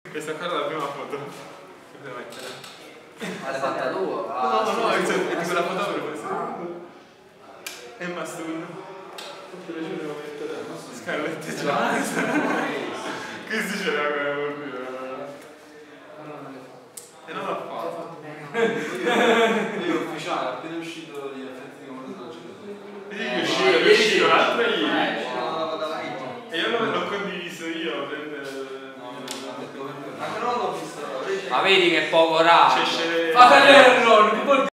Questa qua è la prima foto. Cosa mettere? Ma l'hai fatta tu? No, è tipo la fotografo. Emma Stone. Scarlett Johansson. Questo c'era quella volta. E non l'ho fatto. Io ufficiale, appena uscito gli effetti di modo È uscito l'altro ieri. E io l'ho condiviso io. Ma non l'ho visto. Ma vedi che poco raggio. C'è Fate l'errore.